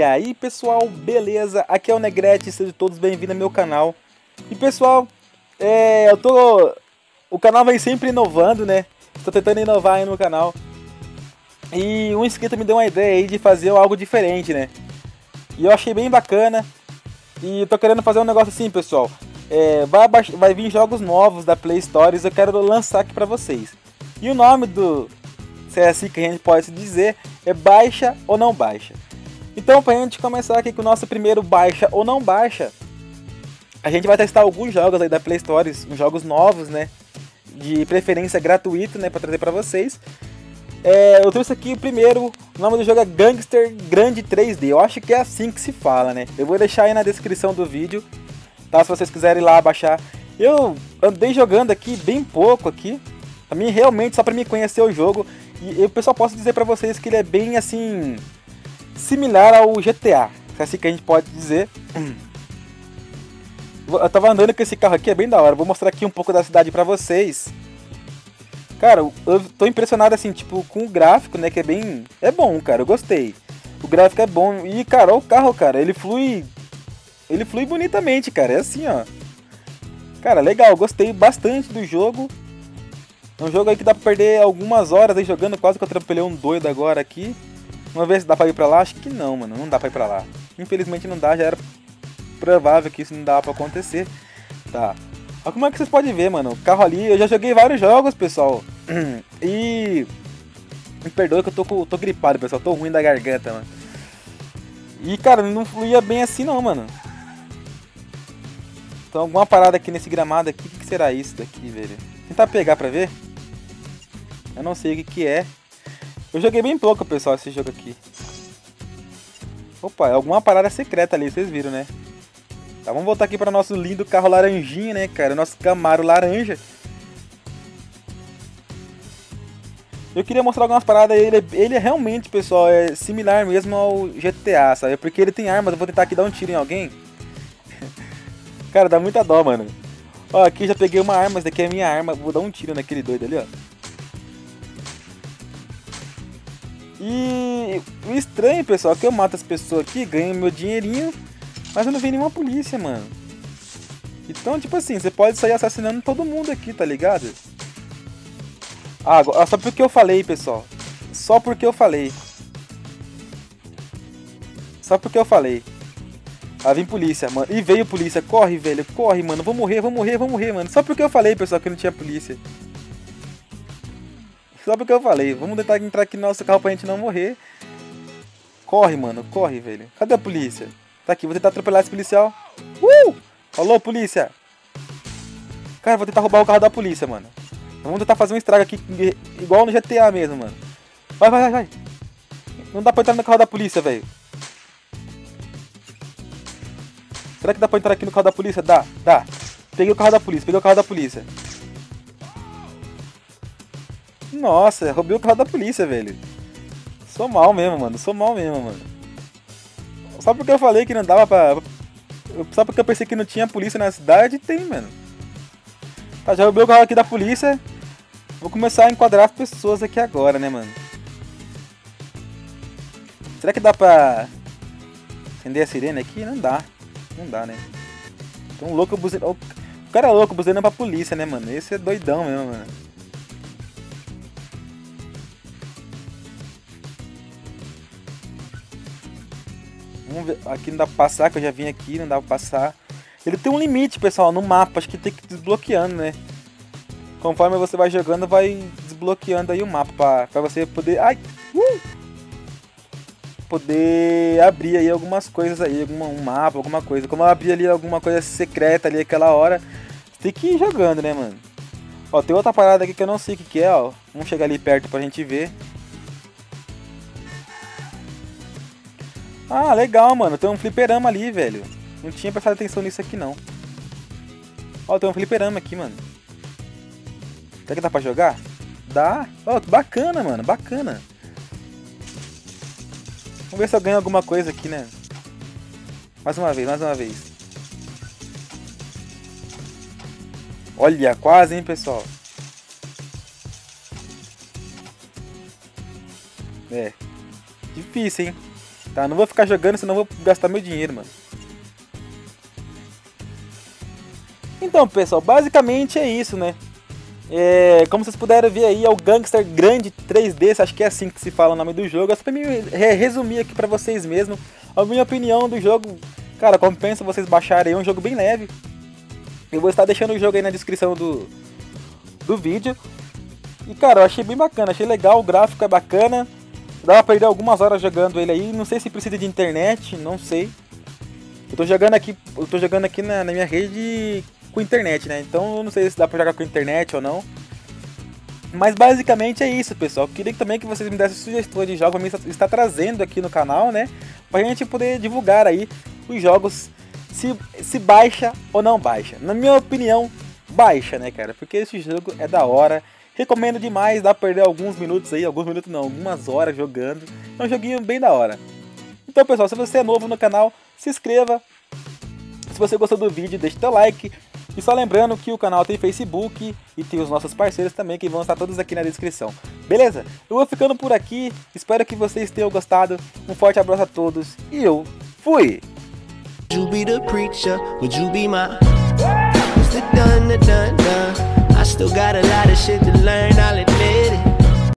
E aí pessoal, beleza? Aqui é o Negrete, sejam todos bem-vindos ao meu canal. E pessoal, o canal vem sempre inovando, né? Estou tentando inovar aí no canal. E um inscrito me deu uma ideia aí de fazer algo diferente, né? E eu achei bem bacana. E eu tô querendo fazer um negócio assim, pessoal. Vai vir jogos novos da Play Store, eu quero lançar aqui pra vocês. E o nome se é assim que a gente pode dizer, é baixa ou não baixa. Então, pra gente começar aqui com o nosso primeiro baixa ou não baixa, a gente vai testar alguns jogos aí da Play Store, uns jogos novos, né? De preferência gratuito, né? Pra trazer pra vocês. Eu trouxe aqui o primeiro, o nome do jogo é Gangster Grand 3D, eu acho que é assim que se fala, né? Eu vou deixar aí na descrição do vídeo, tá? Se vocês quiserem ir lá baixar. Eu andei jogando aqui bem pouco aqui, pra mim realmente só pra mim conhecer o jogo. E eu, pessoal, posso dizer pra vocês que ele é bem assim, similar ao GTA, é assim que a gente pode dizer. Eu tava andando com esse carro aqui, é bem da hora, vou mostrar aqui um pouco da cidade pra vocês. Cara, eu tô impressionado assim, tipo, com o gráfico, né, que é bem... É bom, cara, eu gostei. O gráfico é bom e, cara, o carro, cara, ele flui bonitamente, cara, é assim, ó. Cara, legal, gostei bastante do jogo. É um jogo aí que dá pra perder algumas horas aí jogando, quase que eu atropelei um doido agora aqui. Vamos ver se dá pra ir pra lá, acho que não, mano, não dá pra ir pra lá. Infelizmente não dá, já era provável que isso não dava pra acontecer. Tá. Olha como é que vocês podem ver, mano, o carro ali, eu já joguei vários jogos, pessoal. E... me perdoa que eu tô gripado, pessoal, tô ruim da garganta, mano. E, cara, não fluía bem assim não, mano. Então, alguma parada aqui nesse gramado aqui, o que será isso daqui, velho? Tentar pegar pra ver. Eu não sei o que é. Eu joguei bem pouco, pessoal, esse jogo aqui. Opa, é alguma parada secreta ali, vocês viram, né? Tá, vamos voltar aqui para nosso lindo carro laranjinha, né, cara? Nosso Camaro laranja. Eu queria mostrar algumas paradas. Ele é realmente, pessoal, é similar mesmo ao GTA, sabe? Porque ele tem armas. Eu vou tentar aqui dar um tiro em alguém. Cara, dá muita dó, mano. Ó, aqui já peguei uma arma. Essa daqui é a minha arma. Vou dar um tiro naquele doido ali, ó. E o estranho, pessoal, é que eu mato as pessoas aqui, ganho meu dinheirinho, mas eu não vi nenhuma polícia, mano. Então, tipo assim, você pode sair assassinando todo mundo aqui, tá ligado? Ah, só porque eu falei, pessoal. Só porque eu falei. Só porque eu falei. Ah, vem polícia, mano. E veio polícia. Corre, velho. Corre, mano. Vou morrer, mano. Só porque eu falei, pessoal, que não tinha polícia. Só porque eu falei. Vamos tentar entrar aqui no nosso carro pra gente não morrer. Corre, mano. Corre, velho. Cadê a polícia? Tá aqui, vou tentar atropelar esse policial. Alô, polícia. Cara, vou tentar roubar o carro da polícia, mano. Vamos tentar fazer um estrago aqui, igual no GTA mesmo, mano. Vai. Não dá pra entrar no carro da polícia, velho. Será que dá pra entrar aqui no carro da polícia? Dá. Peguei o carro da polícia, Nossa, roubei o carro da polícia, velho. Sou mal mesmo, mano. Só porque eu falei que não dava pra... Só porque eu pensei que não tinha polícia na cidade, tem, mano. Tá, já roubei o carro aqui da polícia. Vou começar a enquadrar as pessoas aqui agora, né, mano? Será que dá pra acender a sirene aqui? Não dá, né? Então, louco buzina... O cara é louco buzinando pra polícia, né, mano? Esse é doidão mesmo, mano. Vamos ver. Aqui não dá pra passar, que eu já vim aqui, não dá pra passar. Ele tem um limite, pessoal, no mapa. Acho que tem que ir desbloqueando, né? Conforme você vai jogando, vai desbloqueando aí o mapa pra você poder... Poder abrir aí algumas coisas aí, um mapa, alguma coisa. Como eu abri ali alguma coisa secreta ali aquela hora, você tem que ir jogando, né, mano? Ó, tem outra parada aqui que eu não sei o que é, ó. Vamos chegar ali perto pra gente ver. Ah, legal, mano. Tem um fliperama ali, velho. Não tinha prestado atenção nisso aqui, não. Ó, tem um fliperama aqui, mano. Será que dá pra jogar? Dá. Ó, bacana, mano. Bacana. Vamos ver se eu ganho alguma coisa aqui, né? Mais uma vez. Olha, quase, hein, pessoal. Difícil, hein? tá? Não vou ficar jogando, senão vou gastar meu dinheiro, mano. Então, pessoal, basicamente é isso, né? Como vocês puderam ver aí, é o Gangster Grande 3D, acho que é assim que se fala o nome do jogo. É só pra me resumir aqui pra vocês mesmo a minha opinião do jogo. Cara, compensa vocês baixarem, é um jogo bem leve. Eu vou estar deixando o jogo aí na descrição do vídeo. E cara, eu achei bem bacana, achei legal, o gráfico é bacana. Dá pra perder algumas horas jogando ele aí, não sei se precisa de internet, não sei. Eu tô jogando aqui na minha rede com internet, né? Então eu não sei se dá pra jogar com internet ou não. Mas basicamente é isso, pessoal. Eu queria também que vocês me dessem sugestões de jogos pra mim estar trazendo aqui no canal, né? Pra gente poder divulgar aí os jogos, se baixa ou não baixa. Na minha opinião, baixa, né, cara? Porque esse jogo é da hora. Recomendo demais, dá pra perder alguns minutos aí, algumas horas jogando. É um joguinho bem da hora. Então, pessoal, se você é novo no canal, se inscreva. Se você gostou do vídeo, deixe seu like. E só lembrando que o canal tem Facebook e tem os nossos parceiros também, que vão estar todos aqui na descrição. Beleza? Eu vou ficando por aqui, espero que vocês tenham gostado. Um forte abraço a todos e eu fui! Would you be the preacher? Would you be my What's the done? I still got a lot of shit to learn.